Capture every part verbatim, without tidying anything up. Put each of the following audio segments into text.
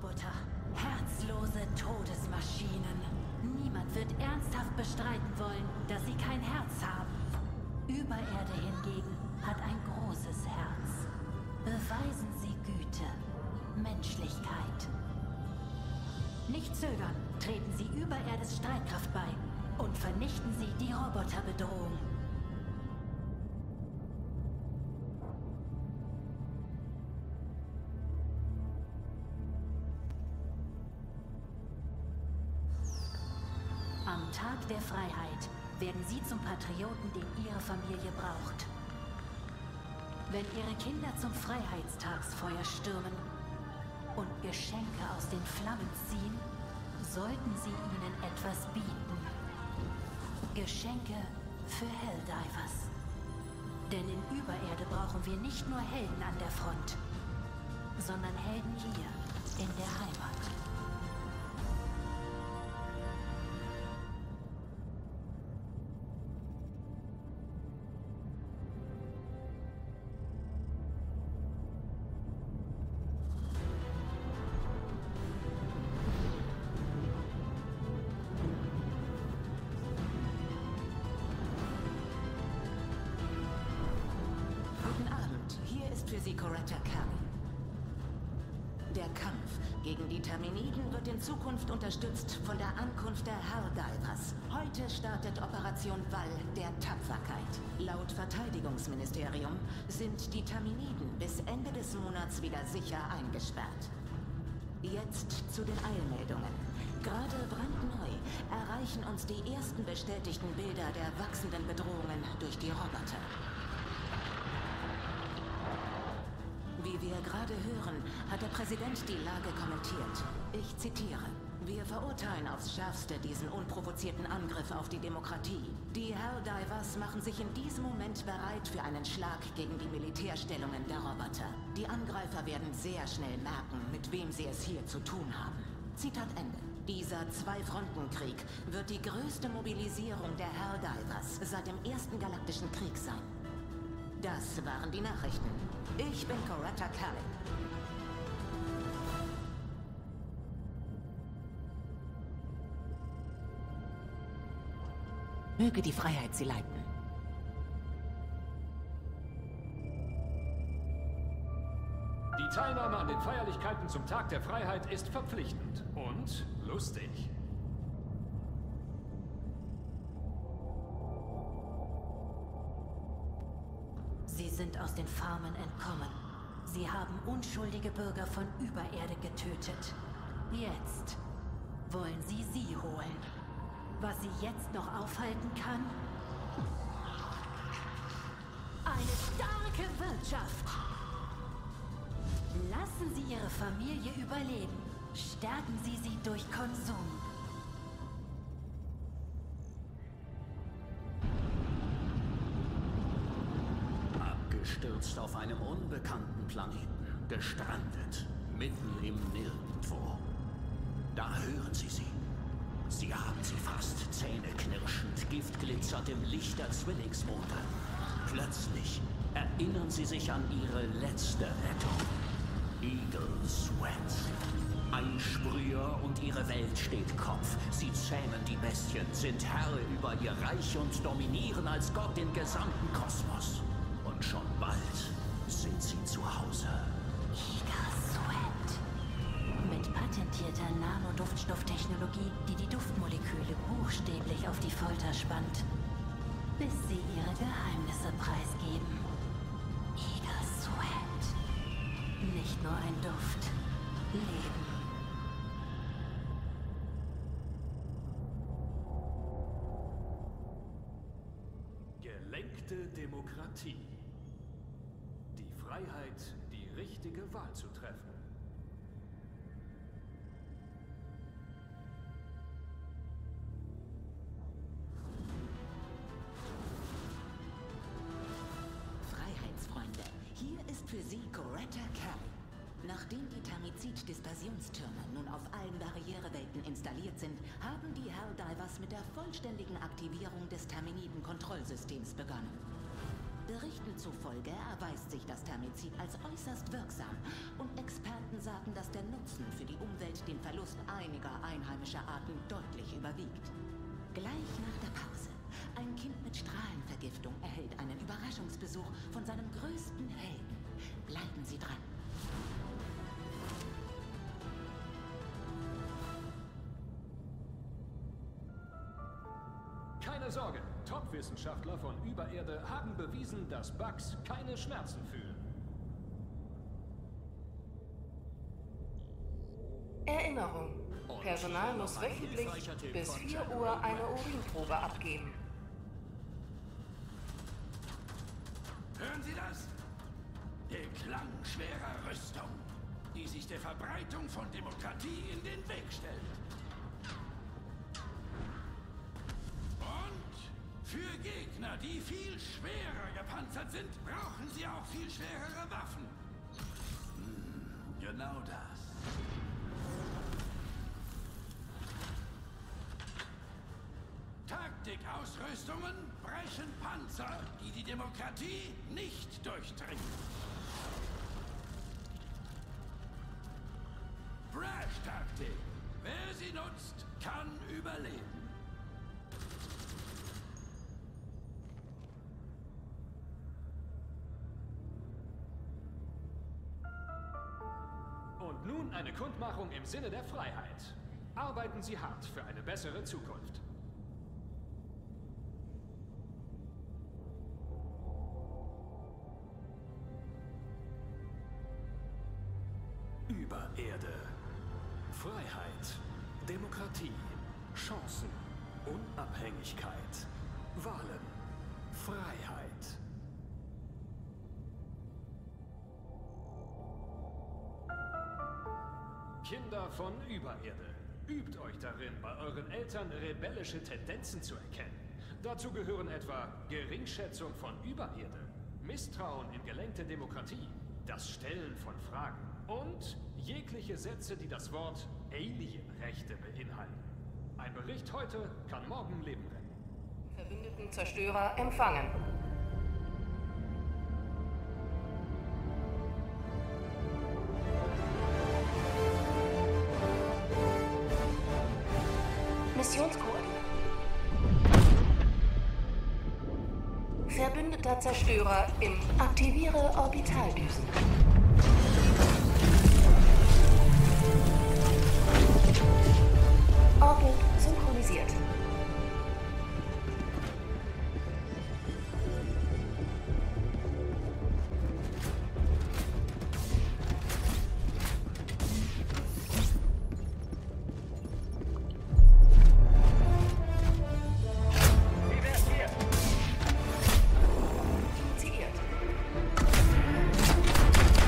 Roboter. Herzlose Todesmaschinen. Niemand wird ernsthaft bestreiten wollen, dass sie kein Herz haben. Übererde hingegen hat ein großes Herz. Beweisen Sie Güte, Menschlichkeit. Nicht zögern, treten Sie Übererdes Streitkraft bei und vernichten Sie die Roboterbedrohung. Am Tag der Freiheit werden Sie zum Patrioten, den Ihre Familie braucht. Wenn Ihre Kinder zum Freiheitstagsfeuer stürmen und Geschenke aus den Flammen ziehen, sollten Sie ihnen etwas bieten. Geschenke für Helldivers. Denn in Übererde brauchen wir nicht nur Helden an der Front, sondern Helden hier in der Heimat. Coretta Kerry. Der Kampf gegen die Terminiden wird in Zukunft unterstützt von der Ankunft der Helldivers. Heute startet Operation Wall der Tapferkeit. Laut Verteidigungsministerium sind die Terminiden bis Ende des Monats wieder sicher eingesperrt. Jetzt zu den Eilmeldungen. Gerade brandneu erreichen uns die ersten bestätigten Bilder der wachsenden Bedrohungen durch die Roboter. Wie wir gerade hören, hat der Präsident die Lage kommentiert. Ich zitiere: Wir verurteilen aufs Schärfste diesen unprovozierten Angriff auf die Demokratie. Die Helldivers machen sich in diesem Moment bereit für einen Schlag gegen die Militärstellungen der Roboter. Die Angreifer werden sehr schnell merken, mit wem sie es hier zu tun haben. Zitat Ende. Dieser Zwei-Fronten-Krieg wird die größte Mobilisierung der Helldivers seit dem Ersten Galaktischen Krieg sein. Das waren die Nachrichten. Ich bin Coretta Kerry. Möge die Freiheit Sie leiten. Die Teilnahme an den Feierlichkeiten zum Tag der Freiheit ist verpflichtend und lustig. Sie sind aus den Farmen entkommen. Sie haben unschuldige Bürger von Übererde getötet. Jetzt wollen Sie sie holen. Was Sie jetzt noch aufhalten kann? Eine starke Wirtschaft. Lassen Sie Ihre Familie überleben. Stärken Sie sie durch Konsum. Abgestürzt auf einem unbekannten Planeten, gestrandet, mitten im Nirgendwo. Da hören Sie sie. Sie haben sie fast, zähneknirschend, Gift glitzert im Licht der Zwillingsmonde. Plötzlich erinnern sie sich an ihre letzte Rettung. Eagle Sweat. Ein Sprüher und ihre Welt steht Kopf. Sie zähmen die Bestien, sind Herr über ihr Reich und dominieren als Gott den gesamten Kosmos. Und schon bald sind sie zu Hause. Eagle Sweat. Mit patentierter Nanoduftstofftechnologie, die die Duftmoleküle buchstäblich auf die Folter spannt, bis sie ihre Geheimnisse preisgeben. Eagle Sweat. Nicht nur ein Duft. Leben. Gelenkte Demokratie. Die Freiheit, die richtige Wahl zu treffen. Freiheitsfreunde, hier ist für Sie Coretta Kerry. Nachdem die Thermizid-Dispersionstürme nun auf allen Barrierewelten installiert sind, haben die Helldivers mit der vollständigen Aktivierung des Terminiden-Kontrollsystems begonnen. Berichten zufolge erweist sich das Thermizid als äußerst wirksam. Und Experten sagen, dass der Nutzen für die Umwelt den Verlust einiger einheimischer Arten deutlich überwiegt. Gleich nach der Pause. Ein Kind mit Strahlenvergiftung erhält einen Überraschungsbesuch von seinem größten Helden. Bleiben Sie dran. Keine Sorge, Top-Wissenschaftler von Übererde haben bewiesen, dass Bugs keine Schmerzen fühlen. Erinnerung. Personal muss wöchentlich bis vier Uhr eine Urinprobe abgeben. Hören Sie das? Der Klang schwerer Rüstung, die sich der Verbreitung von Demokratie in den Weg stellt. Und für Gegner, die viel schwerer gepanzert sind, brauchen sie auch viel schwerere Waffen. Hm, genau das. Taktikausrüstungen brechen Panzer, die die Demokratie nicht durchdringen. Brash-Taktik. Wer sie nutzt, kann überleben. Und nun eine Kundmachung im Sinne der Freiheit. Arbeiten Sie hart für eine bessere Zukunft. Übererde. Freiheit, Demokratie, Chancen, Unabhängigkeit, Wahlen, Freiheit. Kinder von Übererde, übt euch darin, bei euren Eltern rebellische Tendenzen zu erkennen. Dazu gehören etwa Geringschätzung von Übererde, Misstrauen in gelenkte Demokratie, das Stellen von Fragen und jegliche Sätze, die das Wort Alienrechte beinhalten. Ein Bericht heute kann morgen Leben retten. Verbündeten Zerstörer empfangen. Missionskoordinaten. Verbündeter Zerstörer im Aktiviere Orbitaldüsen. Orbit synchronisiert. Wie wär's hier? Initiiert.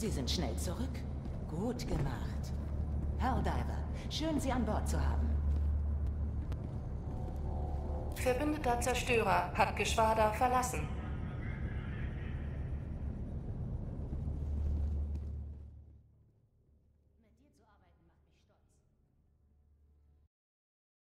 Sie sind schnell zurück. Gut gemacht. Helldiver, schön, Sie an Bord zu haben. Verbündeter Zerstörer hat Geschwader verlassen.